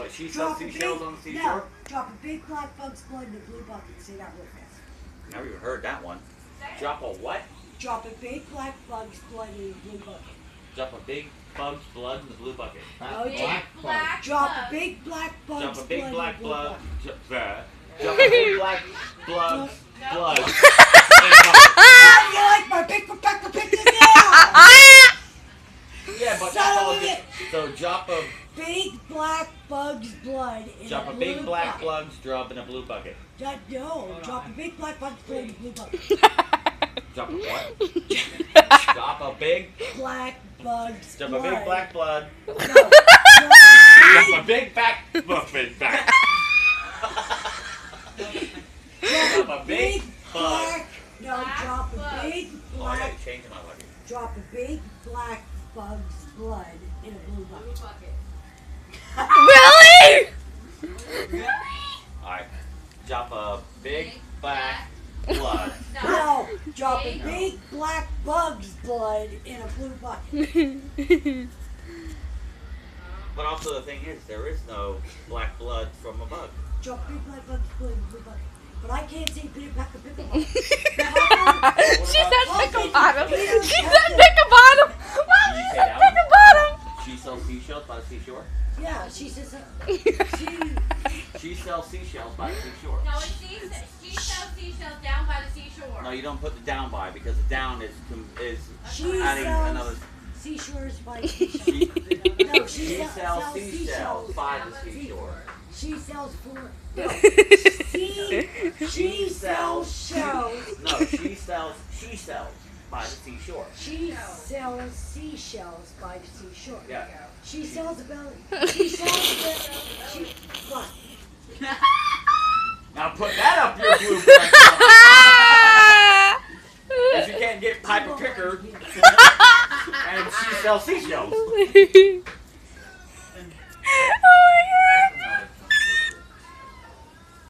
What, she sells seashells on the seashore? No, drop a big black bug's blood in a blue bucket. Say that real fast. Never even heard that one. Drop a what? Drop a big black bug's blood in a blue bucket. Drop a big bug's blood in the blue bucket. Drop a big black bug's Drop a big black blood. Drop a big black blood. Blood. How do you like my big perfecto pictures now? Yeah, but Son all of a good. So drop a big black bug's blood in drop a a blue big black bucket. bug's drop in a blue bucket. No, drop a big black bug's blood in a blue bucket. Drop a what? Drop a big Black bug's drop blood. a big black blood. No, Drop a big back big back. Drop a big bug. black. No, drop a big Oh, I black. gotta change my luggage. Drop a big black bug's blood in a blue bucket. Really? Alright. Drop a big black blood. No, drop a big black bug's blood in a blue bucket. But also the thing is, there is no black blood from a bug. Drop a big black bug's blood in a blue bucket. But I can't say pick a pickle. She said pick a bottom. Peter She Piper. said pick a bottom. Mom, Did you she say said that pick a bottom. She sells seashells by the seashore? Yeah, she says She sells seashells by the seashore. No, she sells seashells down by the seashore. No, you don't put the down by because the down is she adding another. sells seashores by the seashore. No, She sells seashells by the seashore. She sells for no. She sells shells. No, she sells by the seashore. She sells seashells by the seashore. Yeah. She sells about. She sells the. She what? Now put that up your blueprint. If you can't get Piper Picker and she sells seashells.